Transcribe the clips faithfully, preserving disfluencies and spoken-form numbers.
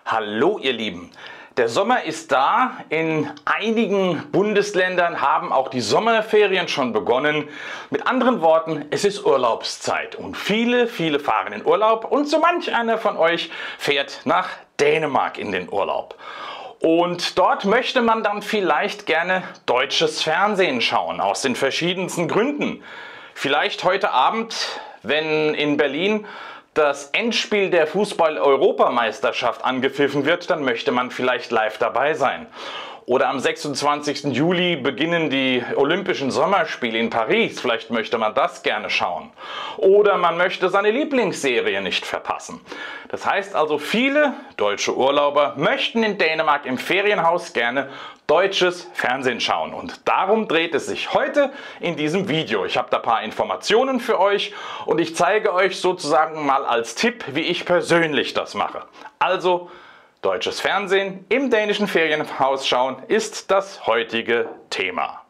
Hallo ihr Lieben, der Sommer ist da. In einigen Bundesländern haben auch die Sommerferien schon begonnen. Mit anderen Worten, es ist Urlaubszeit und viele, viele fahren in Urlaub und so manch einer von euch fährt nach Dänemark in den Urlaub. Und dort möchte man dann vielleicht gerne deutsches Fernsehen schauen, aus den verschiedensten Gründen. Vielleicht heute Abend, wenn in Berlin das Endspiel der Fußball-Europameisterschaft angepfiffen wird, dann möchte man vielleicht live dabei sein. Oder am sechsundzwanzigsten Juli beginnen die Olympischen Sommerspiele in Paris. Vielleicht möchte man das gerne schauen. Oder man möchte seine Lieblingsserie nicht verpassen. Das heißt also, viele deutsche Urlauber möchten in Dänemark im Ferienhaus gerne deutsches Fernsehen schauen. Und darum dreht es sich heute in diesem Video. Ich habe da ein paar Informationen für euch und ich zeige euch sozusagen mal als Tipp, wie ich persönlich das mache. Also, deutsches Fernsehen im dänischen Ferienhaus schauen ist das heutige Thema.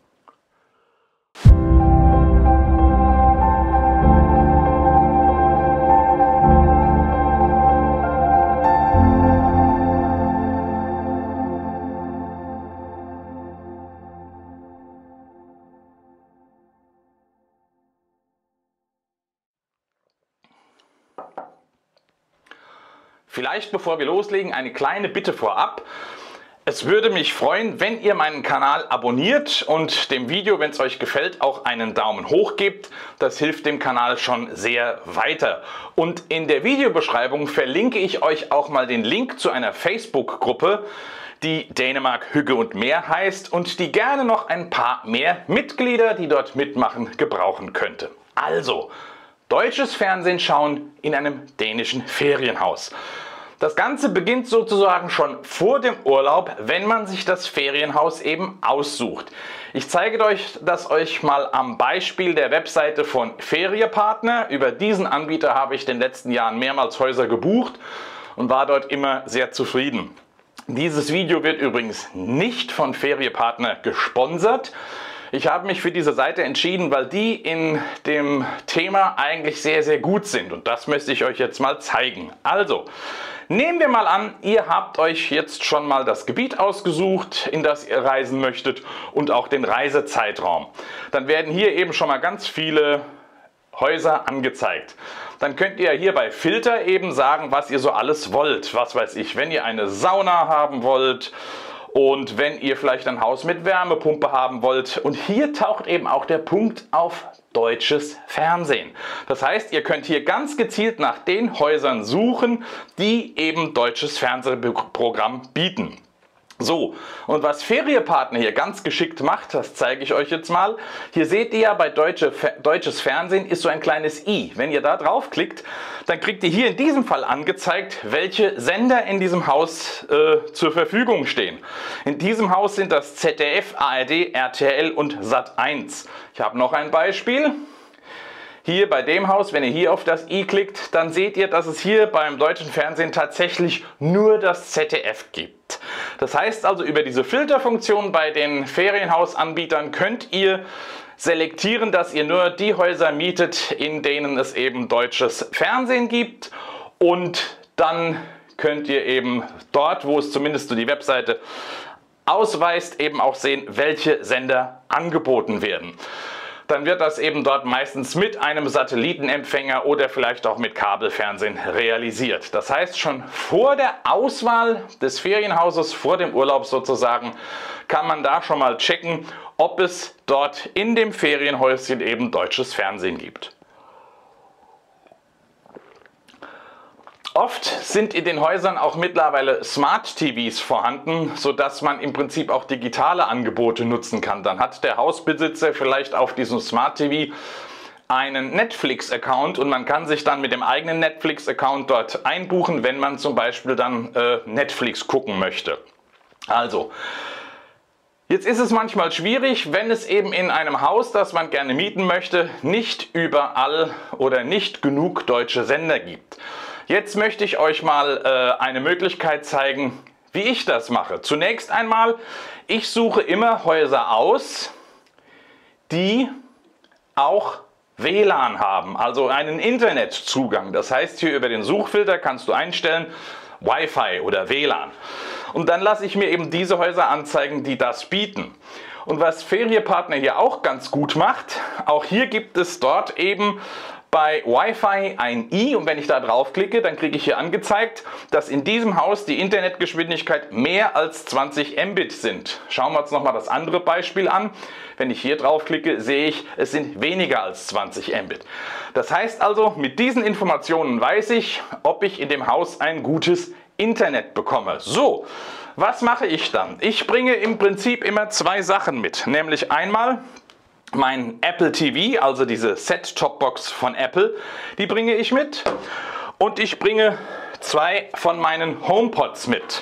Vielleicht bevor wir loslegen, eine kleine Bitte vorab. Es würde mich freuen, wenn ihr meinen Kanal abonniert und dem Video, wenn es euch gefällt, auch einen Daumen hoch gebt. Das hilft dem Kanal schon sehr weiter. Und in der Videobeschreibung verlinke ich euch auch mal den Link zu einer Facebook-Gruppe, die Dänemark Hygge und Mehr heißt und die gerne noch ein paar mehr Mitglieder, die dort mitmachen, gebrauchen könnte. Also, deutsches Fernsehen schauen in einem dänischen Ferienhaus. Das Ganze beginnt sozusagen schon vor dem Urlaub, wenn man sich das Ferienhaus eben aussucht. Ich zeige euch das euch mal am Beispiel der Webseite von Feriepartner. Über diesen Anbieter habe ich in den letzten Jahren mehrmals Häuser gebucht und war dort immer sehr zufrieden. Dieses Video wird übrigens nicht von Feriepartner gesponsert. Ich habe mich für diese Seite entschieden, weil die in dem Thema eigentlich sehr, sehr gut sind. Und das möchte ich euch jetzt mal zeigen. Also, nehmen wir mal an, ihr habt euch jetzt schon mal das Gebiet ausgesucht, in das ihr reisen möchtet und auch den Reisezeitraum. Dann werden hier eben schon mal ganz viele Häuser angezeigt. Dann könnt ihr hier bei Filter eben sagen, was ihr so alles wollt. Was weiß ich, wenn ihr eine Sauna haben wollt, und wenn ihr vielleicht ein Haus mit Wärmepumpe haben wollt. Und hier taucht eben auch der Punkt auf deutsches Fernsehen. Das heißt, ihr könnt hier ganz gezielt nach den Häusern suchen, die eben deutsches Fernsehprogramm bieten. So, und was Feriepartner hier ganz geschickt macht, das zeige ich euch jetzt mal. Hier seht ihr ja, bei Deutsche, deutsches Fernsehen ist so ein kleines i. Wenn ihr da draufklickt, dann kriegt ihr hier in diesem Fall angezeigt, welche Sender in diesem Haus äh, zur Verfügung stehen. In diesem Haus sind das Z D F, A R D, R T L und Sat eins. Ich habe noch ein Beispiel. Hier bei dem Haus, wenn ihr hier auf das i klickt, dann seht ihr, dass es hier beim deutschen Fernsehen tatsächlich nur das Z D F gibt. Das heißt also, über diese Filterfunktion bei den Ferienhausanbietern könnt ihr selektieren, dass ihr nur die Häuser mietet, in denen es eben deutsches Fernsehen gibt. Und dann könnt ihr eben dort, wo es zumindest so die Webseite ausweist, eben auch sehen, welche Sender angeboten werden. Dann wird das eben dort meistens mit einem Satellitenempfänger oder vielleicht auch mit Kabelfernsehen realisiert. Das heißt, schon vor der Auswahl des Ferienhauses, vor dem Urlaub sozusagen, kann man da schon mal checken, ob es dort in dem Ferienhäuschen eben deutsches Fernsehen gibt. Oft sind in den Häusern auch mittlerweile Smart T Vs vorhanden, sodass man im Prinzip auch digitale Angebote nutzen kann. Dann hat der Hausbesitzer vielleicht auf diesem Smart T V einen Netflix-Account und man kann sich dann mit dem eigenen Netflix-Account dort einbuchen, wenn man zum Beispiel dann äh, Netflix gucken möchte. Also, jetzt ist es manchmal schwierig, wenn es eben in einem Haus, das man gerne mieten möchte, nicht überall oder nicht genug deutsche Sender gibt. Jetzt möchte ich euch mal äh, eine Möglichkeit zeigen, wie ich das mache. Zunächst einmal, ich suche immer Häuser aus, die auch W LAN haben, also einen Internetzugang. Das heißt, hier über den Suchfilter kannst du einstellen, Wi-Fi oder W L A N. Und dann lasse ich mir eben diese Häuser anzeigen, die das bieten. Und was Feriepartner hier auch ganz gut macht, auch hier gibt es dort eben bei Wi-Fi ein i, und wenn ich da draufklicke, dann kriege ich hier angezeigt, dass in diesem Haus die Internetgeschwindigkeit mehr als zwanzig Mbit sind. Schauen wir uns nochmal das andere Beispiel an. Wenn ich hier draufklicke, sehe ich, es sind weniger als zwanzig Mbit. Das heißt also, mit diesen Informationen weiß ich, ob ich in dem Haus ein gutes Internet bekomme. So, was mache ich dann? Ich bringe im Prinzip immer zwei Sachen mit, nämlich einmal mein Apple T V, also diese Set-Top-Box von Apple, die bringe ich mit, und ich bringe zwei von meinen HomePods mit.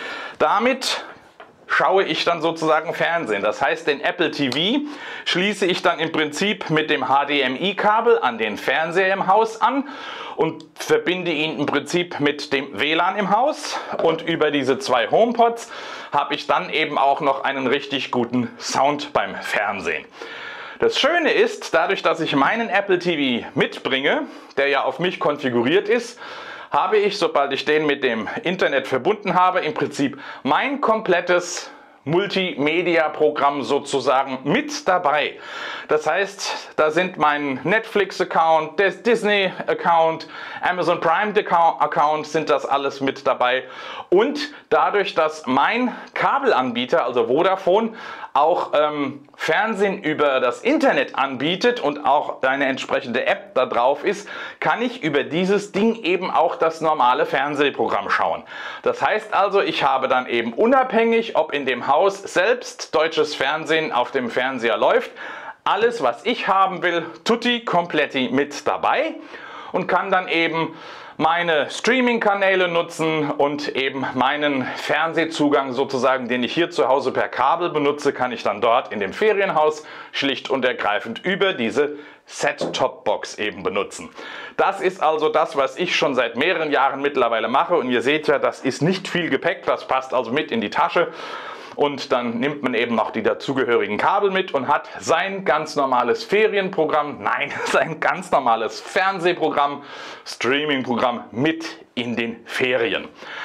Damit schaue ich dann sozusagen Fernsehen. Das heißt, den Apple T V schließe ich dann im Prinzip mit dem H D M I-Kabel an den Fernseher im Haus an und verbinde ihn im Prinzip mit dem W L A N im Haus, und über diese zwei HomePods habe ich dann eben auch noch einen richtig guten Sound beim Fernsehen. Das Schöne ist, dadurch, dass ich meinen Apple T V mitbringe, der ja auf mich konfiguriert ist, habe ich, sobald ich den mit dem Internet verbunden habe, im Prinzip mein komplettes Multimedia-Programm sozusagen mit dabei. Das heißt, da sind mein Netflix-Account, der Disney-Account, Amazon Prime-Account, sind das alles mit dabei. Und dadurch, dass mein Kabelanbieter, also Vodafone, auch ähm, Fernsehen über das Internet anbietet und auch eine entsprechende App da drauf ist, kann ich über dieses Ding eben auch das normale Fernsehprogramm schauen. Das heißt also, ich habe dann eben unabhängig, ob in dem Haus selbst deutsches Fernsehen auf dem Fernseher läuft, alles, was ich haben will, tutti kompletti mit dabei, und kann dann eben meine Streaming-Kanäle nutzen, und eben meinen Fernsehzugang sozusagen, den ich hier zu Hause per Kabel benutze, kann ich dann dort in dem Ferienhaus schlicht und ergreifend über diese Set-Top-Box eben benutzen. Das ist also das, was ich schon seit mehreren Jahren mittlerweile mache, und ihr seht ja, das ist nicht viel Gepäck, das passt also mit in die Tasche. Und dann nimmt man eben noch die dazugehörigen Kabel mit und hat sein ganz normales Ferienprogramm, nein, sein ganz normales Fernsehprogramm, Streamingprogramm mit in den Ferien.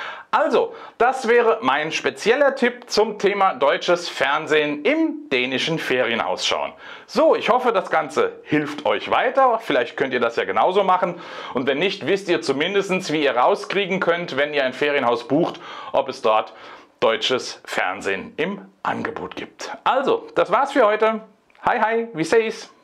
Also, das wäre mein spezieller Tipp zum Thema deutsches Fernsehen im dänischen Ferienhaus schauen. So, ich hoffe, das Ganze hilft euch weiter. Vielleicht könnt ihr das ja genauso machen. Und wenn nicht, wisst ihr zumindest, wie ihr rauskriegen könnt, wenn ihr ein Ferienhaus bucht, ob es dort deutsches Fernsehen im Angebot gibt. Also, das war's für heute. Hi, hi, wie seh's?